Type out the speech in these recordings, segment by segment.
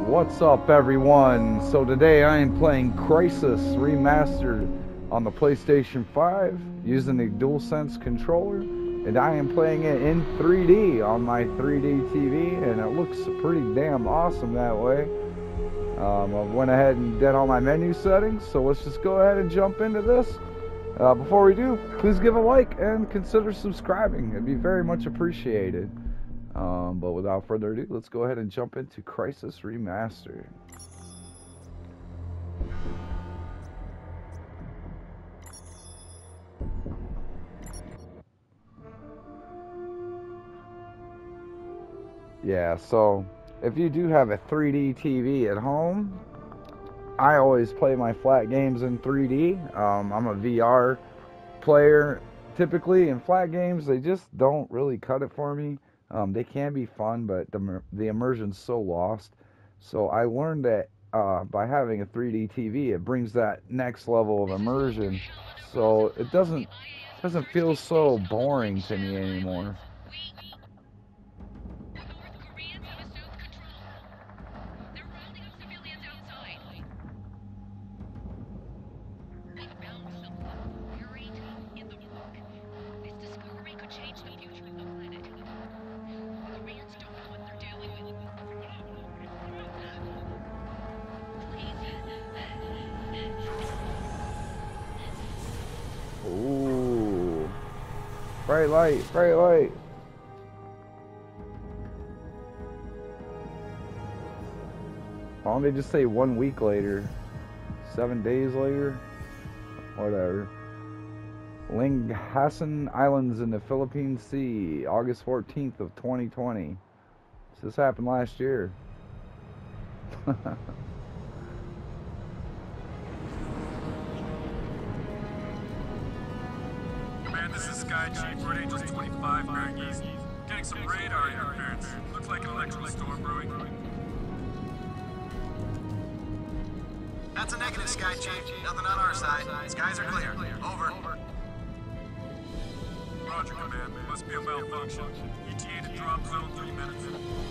What's up, everyone? So today I am playing Crysis Remastered on the PlayStation 5 using the DualSense controller, and I am playing it in 3D on my 3D TV, and it looks pretty damn awesome that way. I went ahead and did all my menu settings, so let's just go ahead and jump into this. Before we do, please give a like and consider subscribing. It'd be very much appreciated. But without further ado, let's go ahead and jump into Crysis Remastered. Yeah, so if you do have a 3D TV at home, I always play my flat games in 3D. I'm a VR player typically, and flat games, they just don't really cut it for me. They can be fun, but the immersion's so lost. So I learned that by having a 3D TV, it brings that next level of immersion. So it doesn't feel so boring to me anymore. Ooh. Bright light, bright light. Why don't they just say 1 week later? 7 days later? Whatever. Lingayen Islands in the Philippine Sea, August 14th of 2020. This happened last year. This is Sky Chief, Red Angels 25, bearing east. Getting some radar interference. Looks like an electrical storm brewing. That's a negative, Sky Chief. Nothing on our side. Skies are clear. Over. Roger, Command. Must be a malfunction. ETA to drop zone 3 minutes.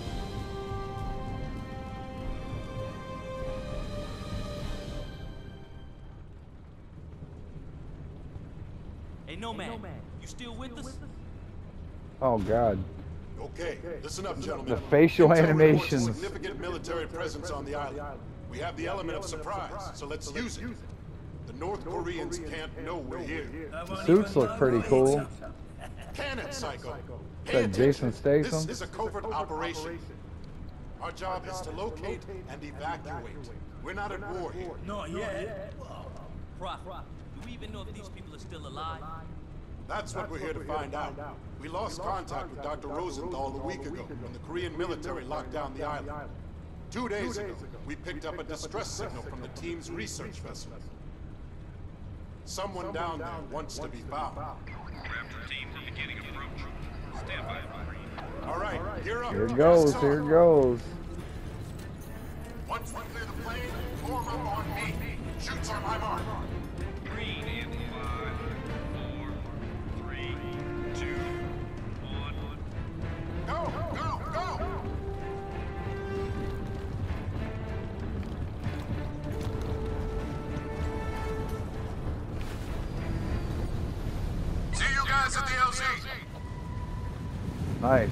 Hey, Nomad, you still with us? Oh God. Okay, listen up, gentlemen. The facial Intel animations. reports a significant military presence on the island. We have the element of surprise, so let's use it. The North Koreans can't know we're here. The suits look pretty cool. Can it, Psycho? That Jason Statham. This is a covert operation. Our job is to locate and evacuate. We're not at war here. Not yet. Prof, do we even know if these people are still alive? That's what we're here to find out. We lost contact with Dr. Rosenthal a week ago when the Korean military locked down the island. 2 days ago, we picked up a distress signal from the team's research vessel. Someone down there wants to be found. Raptor team beginning approach. Stand by. All right, gear up. Here it goes, here it goes. Once we clear the plane, form up on me. Shoots on my mark. Green in 5, 4, 3, 2, 1. Go, go, go! See you guys at the LZ. Nice.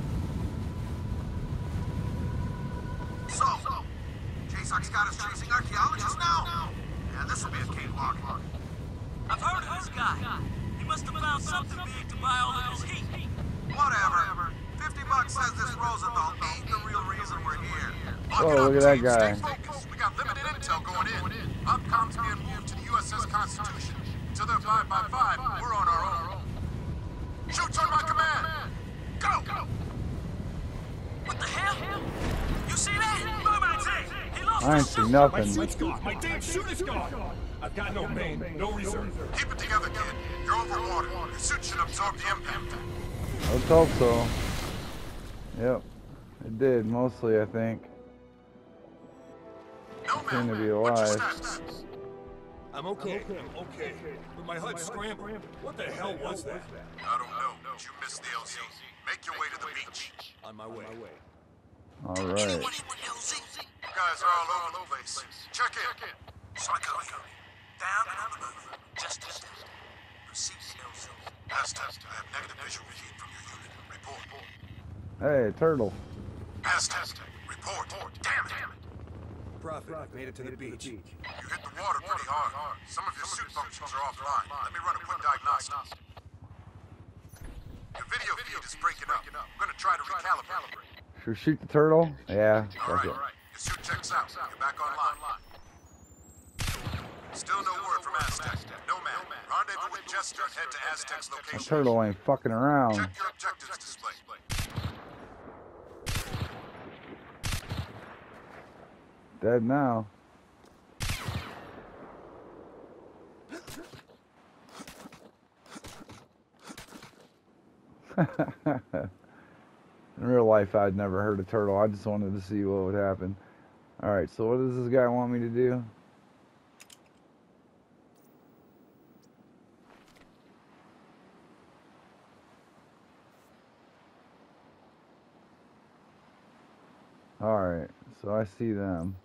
So, JSOC's got us chasing archaeologists now? Yeah, this will be a cakewalk. I've heard of this guy. He must have found something big to buy all of this heat. Whatever. $50 says this Rosenthal ain't the real reason we're here. Oh, look at that guy. Stay focused. We got limited intel going in. Upcom's being moved to the USS Constitution. Until they're 5 by 5, we're on our own. Shoots on my command! Go! What the hell? You see that? Nomad's in. He lost I ain't his see suit. nothing. My damn suit is gone! I've got no main, no reserve. Keep it together, kid. You're overwater. Your suit should absorb the impact. Let's hope so. Yep. It did, mostly, I think. No Seem to be what's your alive. status? I'm okay. But my HUD's scrambled. What the hell was that? I don't know, but you missed the LZ. Make your way to the beach. On my way. All right. Anyone in LZ? You guys are all over the place. Check in. Psycho. Down and on the move. Just a step. Proceed to LZ. Aztec, I have negative visual feed from your unit. Report. Hey, turtle. Aztec, report. Damn it. Prophet, I've made it to the beach. You hit the water pretty hard. Some of your suit functions are offline. Let me run a quick diagnostic. Your video feed is breaking up. I'm gonna try to recalibrate. Should we shoot the turtle? Yeah. All Fuck right. it. Your suit checks out. You're back online. Still no word from Aztec. No man. Rendezvous with Jester and head to Aztec's The location. turtle ain't fucking around. Check your objectives display. Dead now. In real life, I'd never heard a turtle. I just wanted to see what would happen. Alright, so what does this guy want me to do? Alright, so I see them.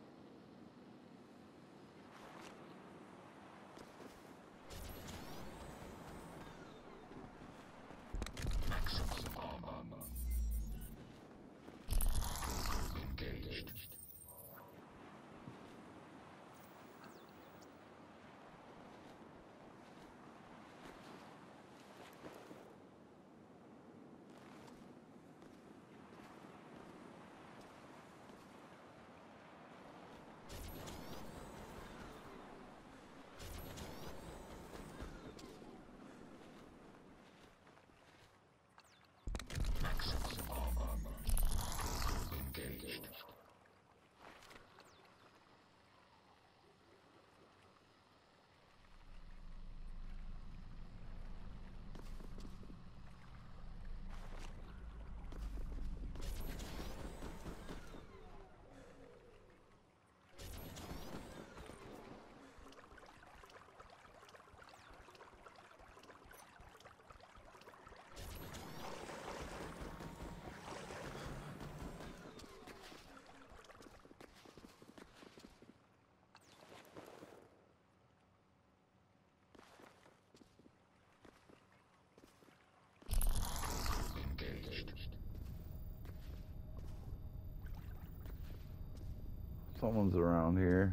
Someone's around here.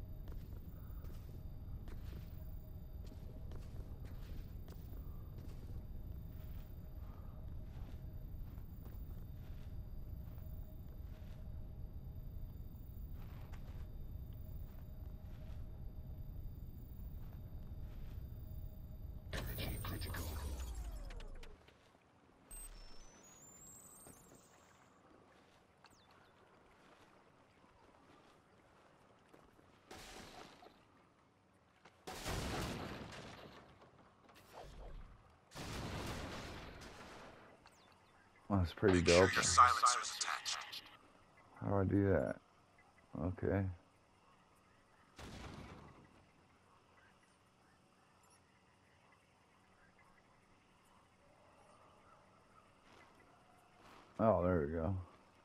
That's pretty dope. Your silencer's attached. How do I do that? Okay. Oh, there we go.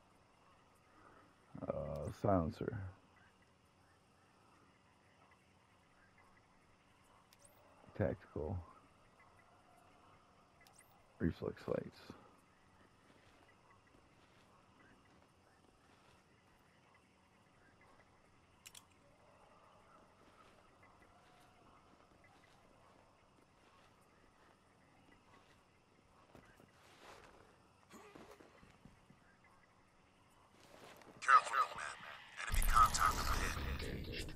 Silencer. Tactical. Reflex lights. Careful, young man. Enemy contact up ahead.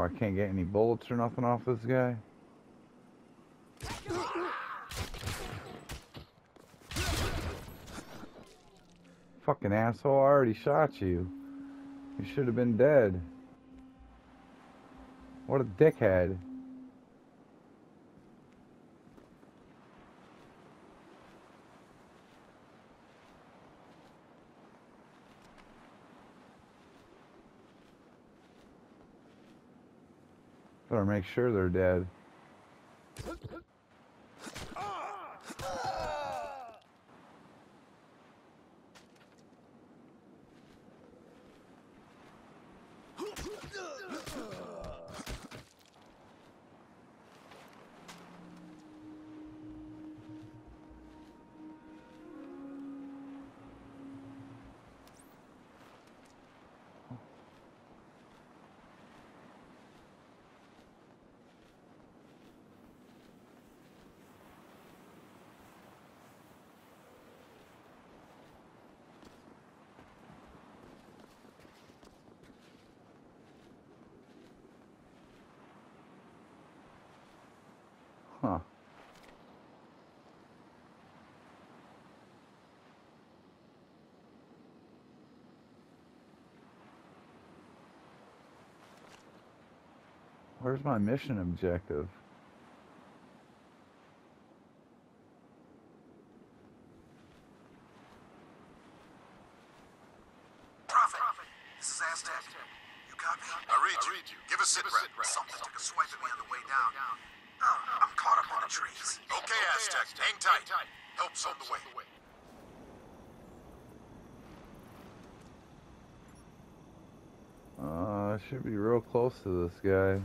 I can't get any bullets or nothing off this guy. Fucking asshole, I already shot you. You should have been dead. What a dickhead. Better make sure they're dead. Huh. Where's my mission objective? Prophet, this is Aztec. You copy? I read you. Give a sit rep. Something took a swipe at me on the way down. Oh, I'm caught up on the trees. Okay, Aztec. Hang tight. Help's on the way. I should be real close to this guy.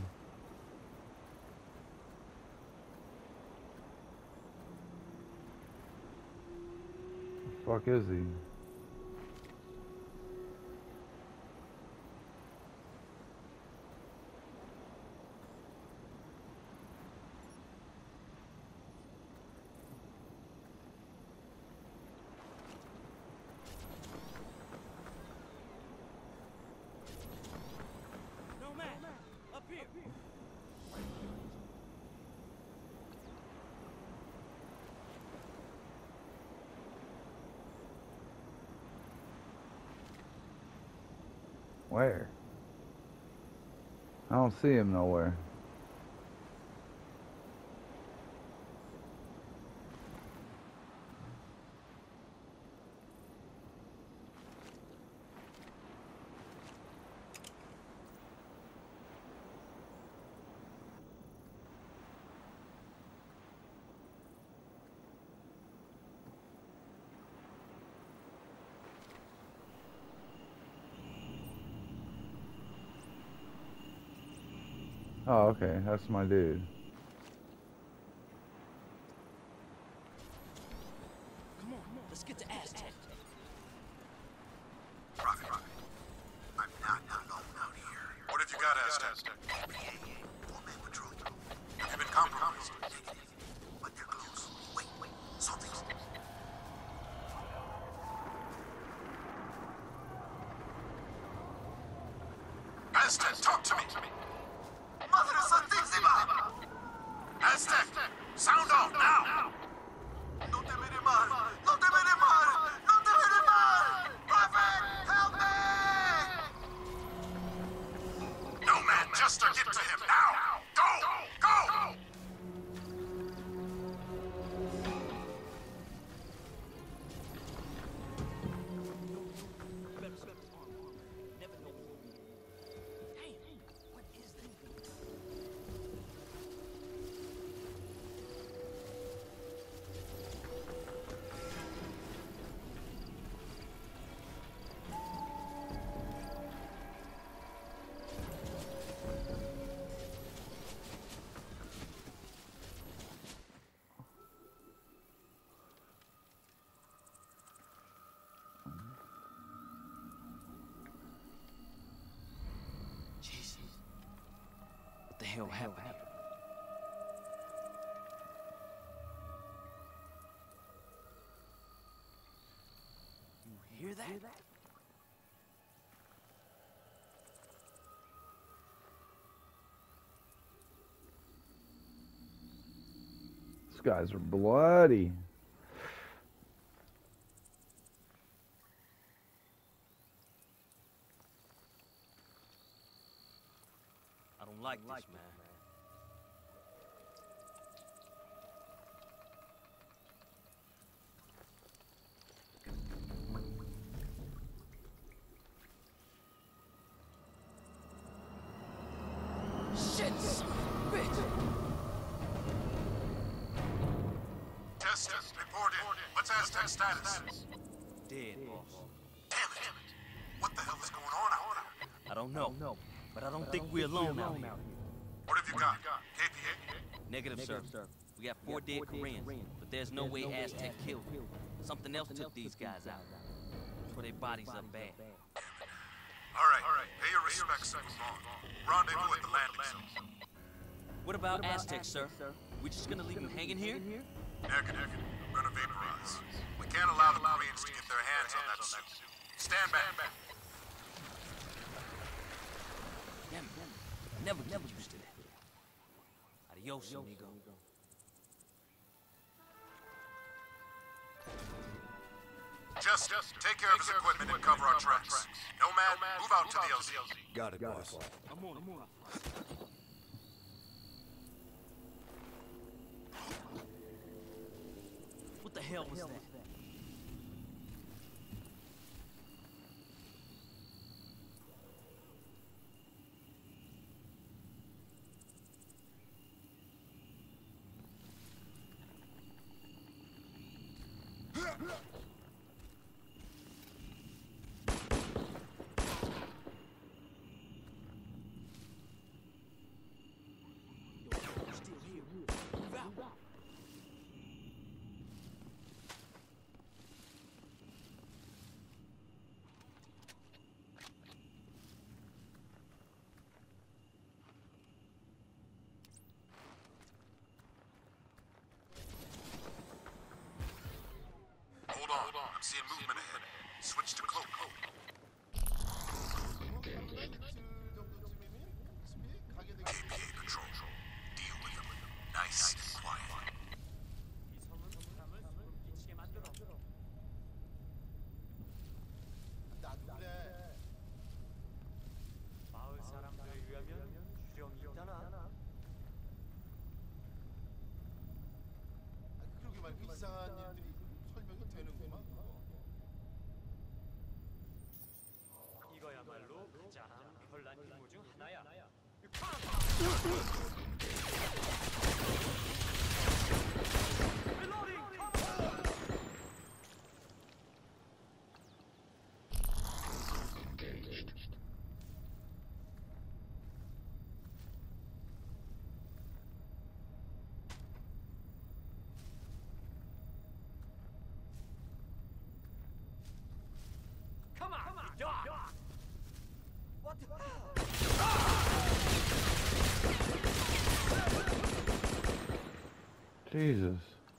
The fuck is he? Up here. Where? I don't see him nowhere. Oh, okay, that's my dude. Come on, let's get to Aztec. Prophet, I'm not alone out here. What have you got, Aztec? Four-man patrol. Have you been compromised? Negative. But they're close. Wait. Something's... Aztec, talk to me! Madre Santísima! Aztec, sound off now! No te veré mal! No te veré mal! No te veré mal! Prophet, help me! No, man, just to get to him now! Go! Jesus. What the hell happened? You hear that? guys are bloody. I don't like this, man. Shit, son of a bitch! Test, report in. What's Aztec status? Dead, boss. Damn it! What the hell is going on out there? I don't know, but I don't think we're alone out here. What have you got? KPA? Negative, sir. We got 4 dead Koreans, but there's no way Aztec killed them. Something else took these guys out. That's where their bodies are bad. All right. Pay your respects and move on. Rendezvous at the landing zone. What about Aztec, sir? We just gonna leave them hanging here? Negative. We're gonna vaporize. We can't allow the Koreans to get their hands on that suit. Stand back. Damn it. Never get used to that. Adios, amigo. Just take care of his equipment and cover our tracks. Nomad, move out to the LZ. Got it, boss. I'm on. What the hell was that? Hold on. I'm seeing movement ahead. Switch to cloak. KPA patrol. Deal with them. Nice and quiet. 마을 사람들을 위하면 유령이 있잖아. 그러게 말고 이상한 일들이 설명이 되는구만. 이거야말로 가장 별난 임무 중 하나야. Come on, dog! What the hell? Jesus.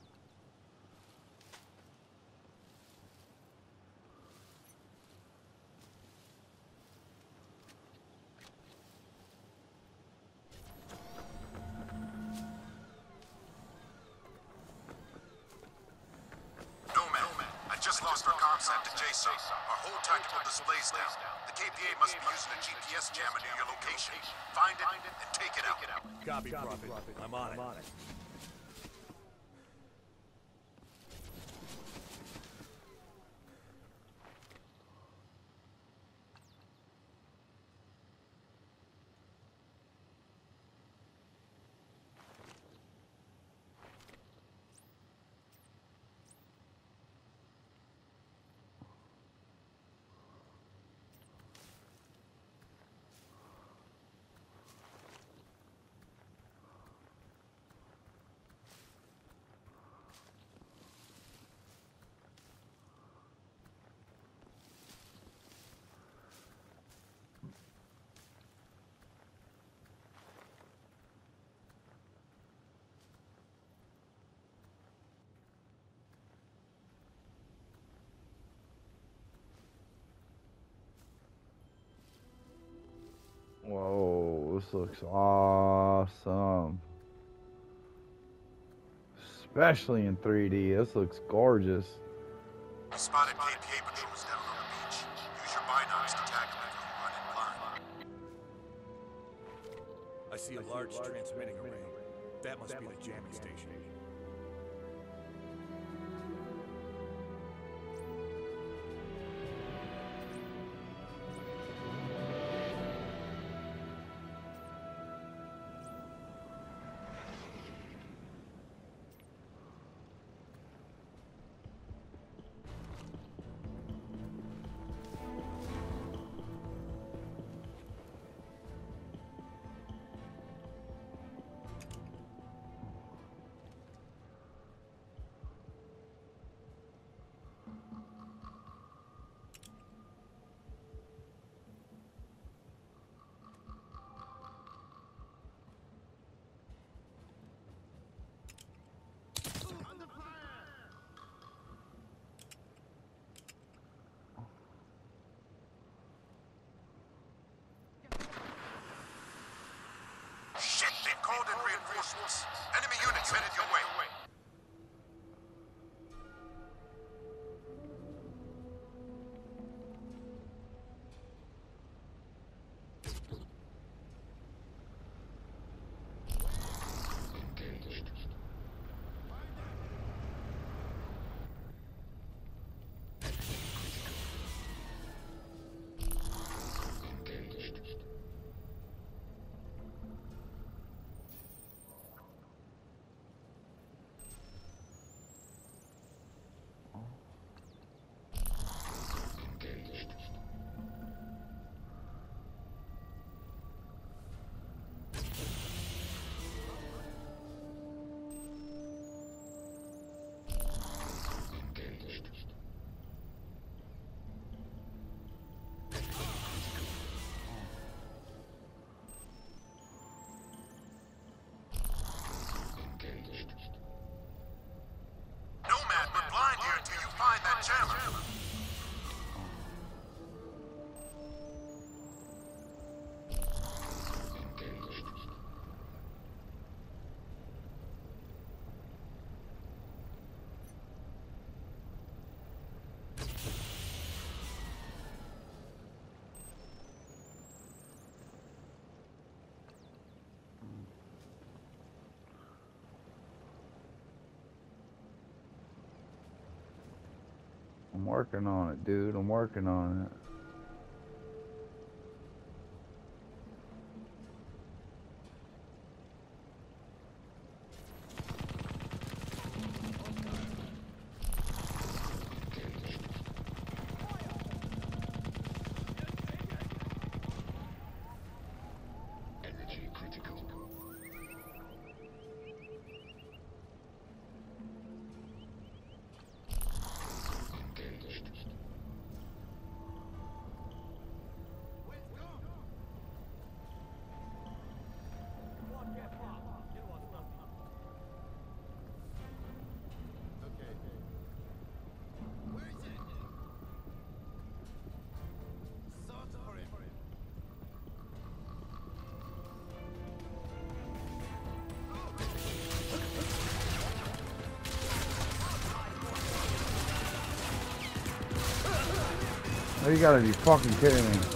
Nomad, I just lost our comsat to JSON. Our whole tactical display's down. The KPA must be using a GPS jammer near your location. Find it and take it out. Copy, Prophet. I'm on it. Whoa, this looks awesome. Especially in 3D. This looks gorgeous. We spotted KPA patrols down on the beach. Use your binocs to tag them if you run in blind. I see a large transmitting array. That must be the jamming station. Shit, they've called in reinforcements. Enemy units headed your way. Nomad, we're blind here until you find that jammer. I'm working on it, dude. I'm working on it. Oh, you gotta be fucking kidding me.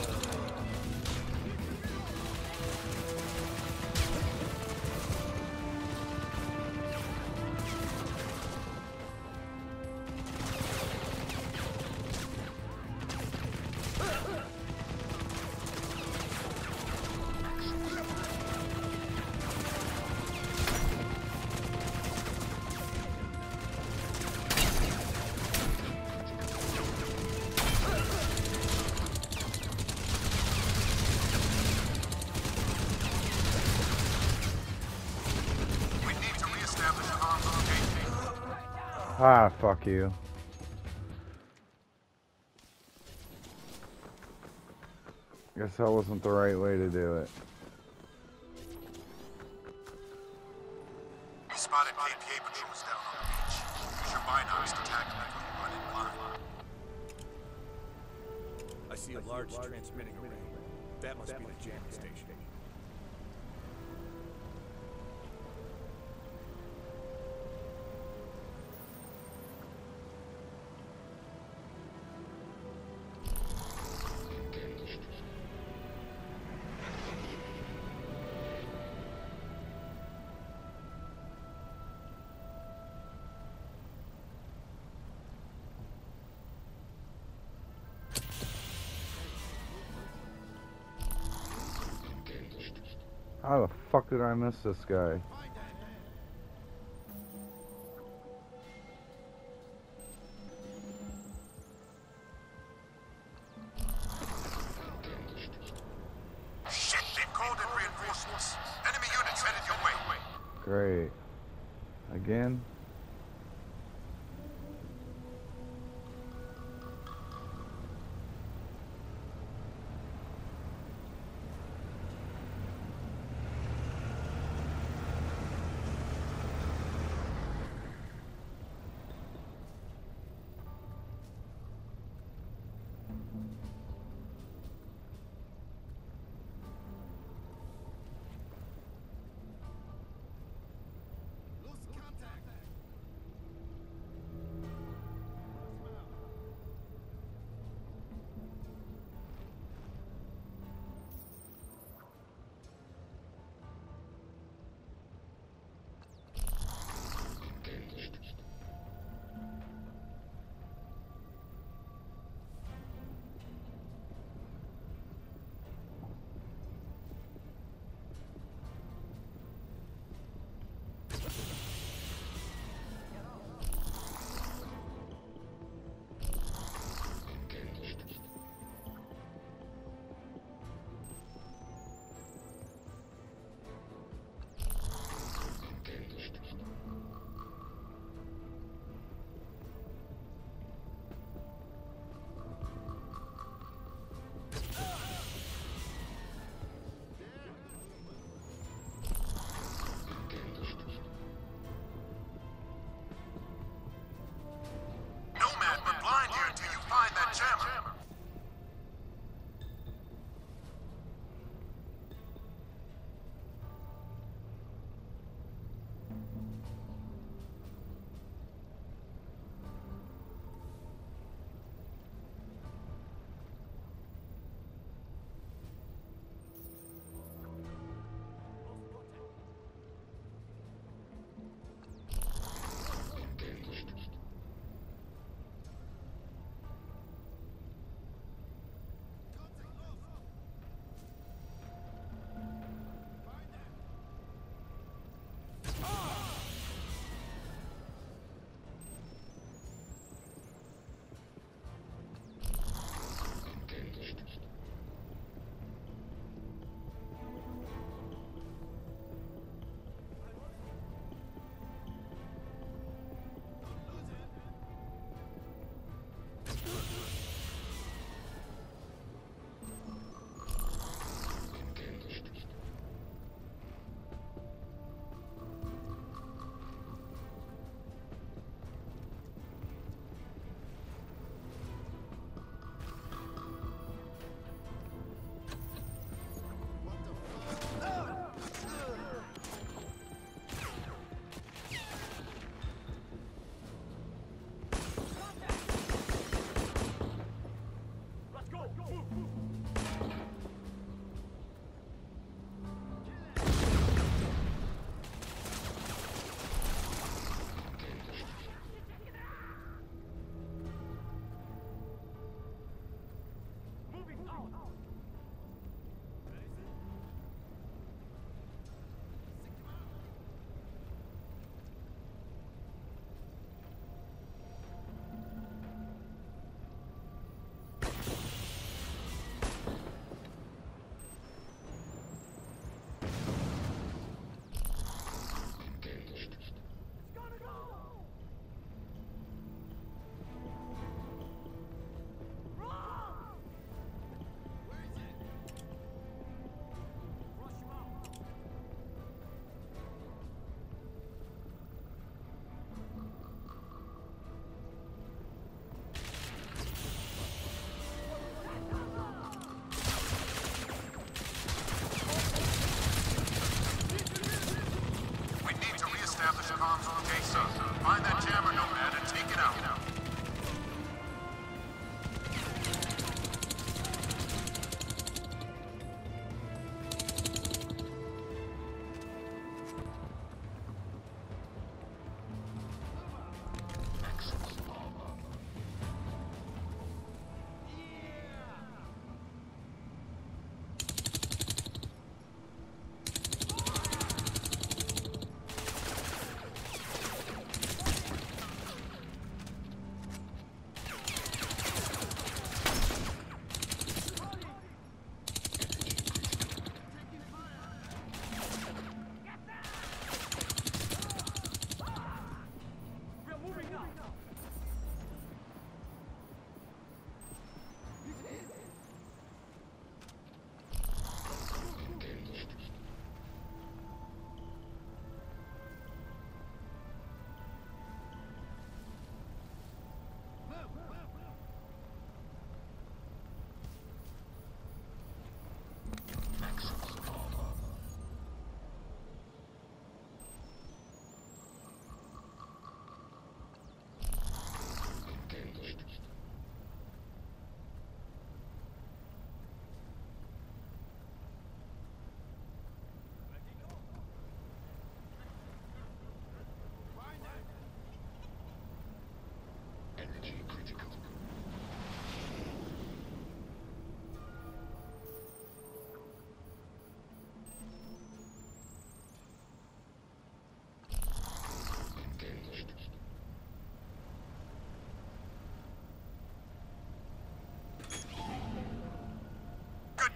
Ah, fuck you. Guess that wasn't the right way to do it. We spotted KPA patrols down on the beach. Use your binocs to tag them if you run in blind. I see a large transmitting array. That must be the jamming station. How the fuck did I miss this guy? Shit, they've called in reinforcements. Enemy units headed your way. Great. Again?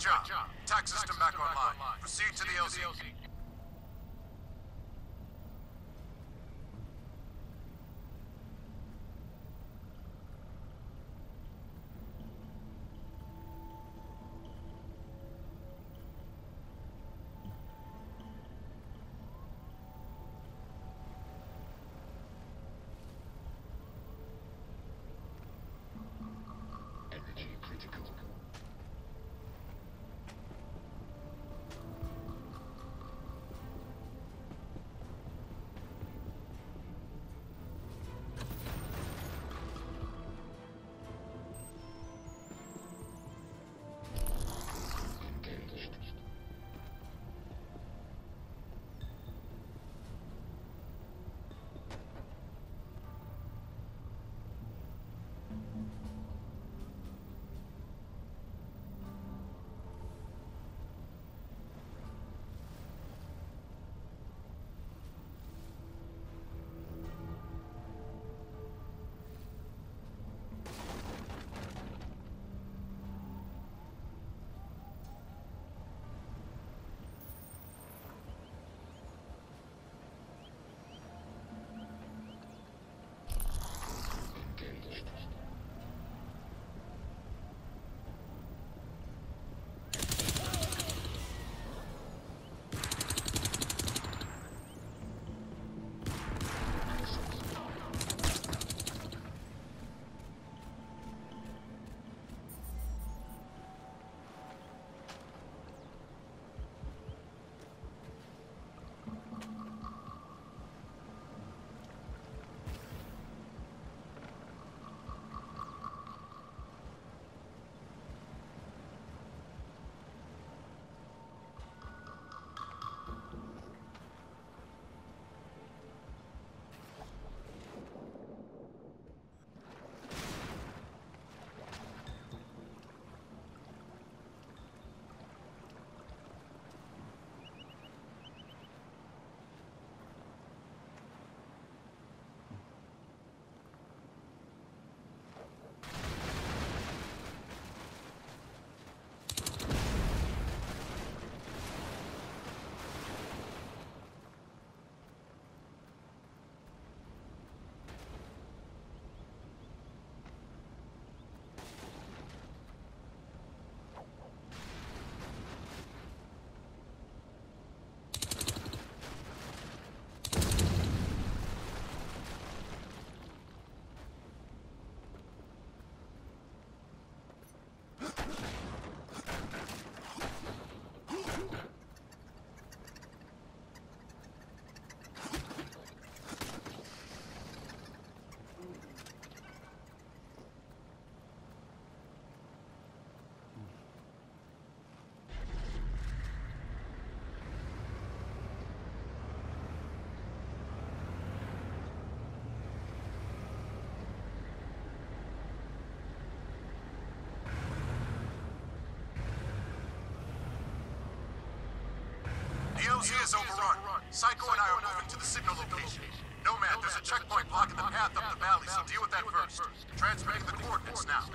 job. Tac system back online. Proceed to the LZ. The LZ is overrun. Psycho and I are moving to the signal location. Nomad, there's a checkpoint blocking the path up the valley, so deal with that first. Transmitting the coordinates now.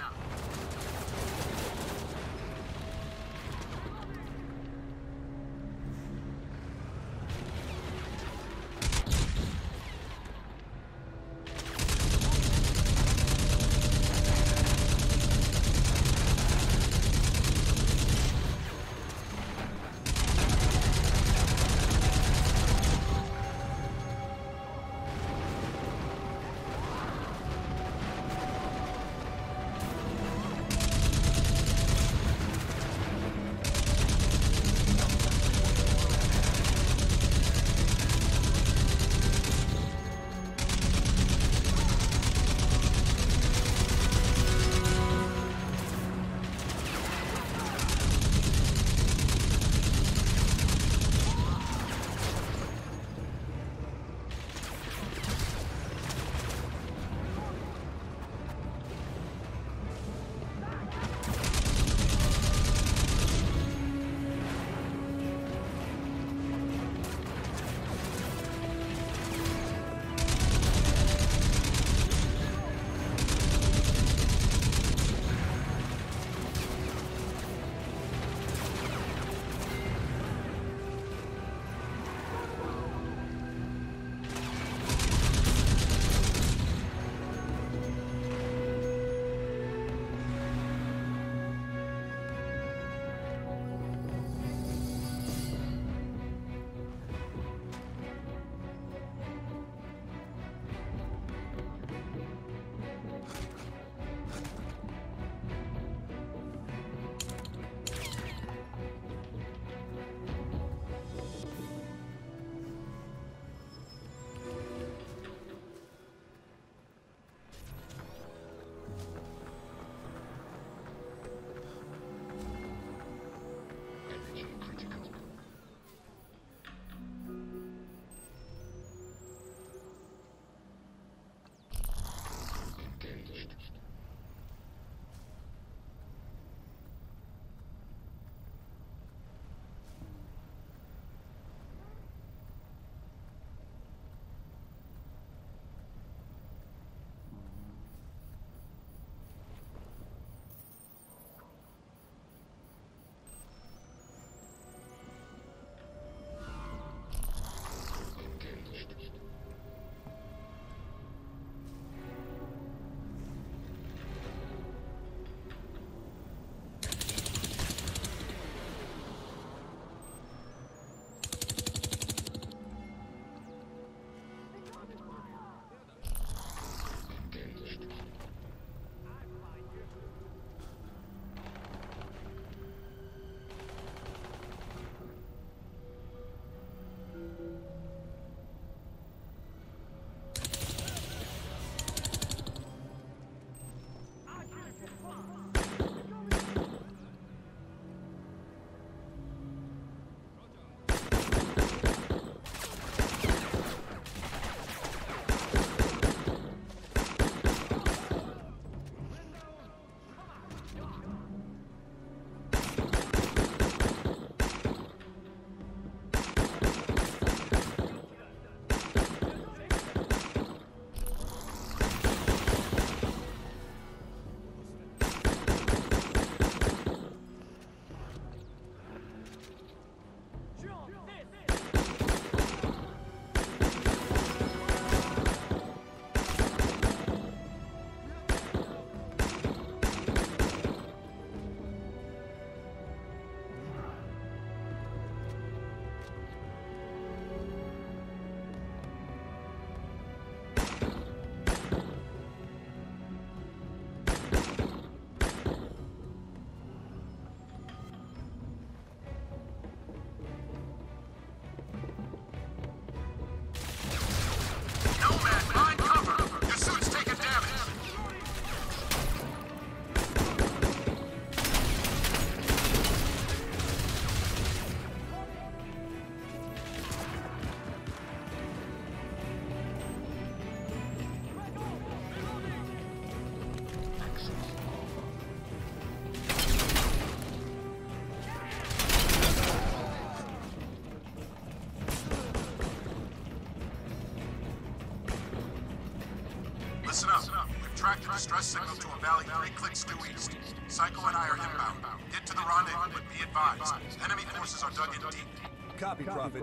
distress signal to a valley 3 clicks due east. Psycho and I are inbound. Get to the rendezvous, but be advised. Enemy forces are dug in deep. Copy, Prophet.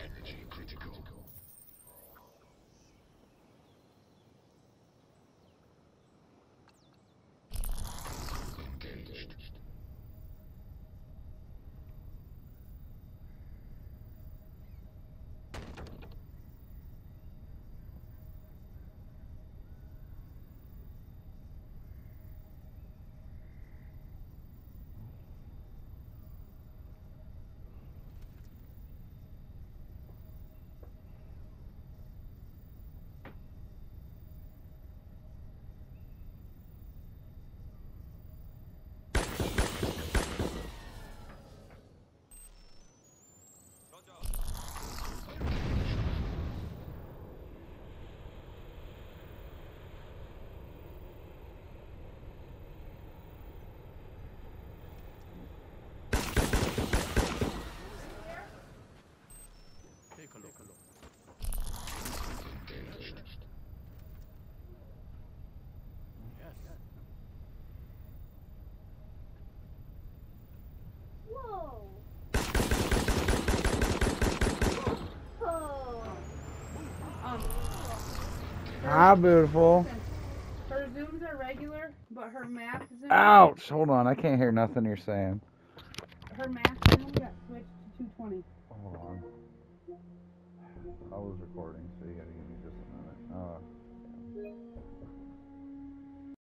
Take a look. Yes. Whoa. Oh. Hi, beautiful. Her zooms are regular, but her map zoom. Ouch! Hold on, I can't hear nothing you're saying. Her map zoom got switched to 220. Hold on. I was recording, so you gotta give me just a minute.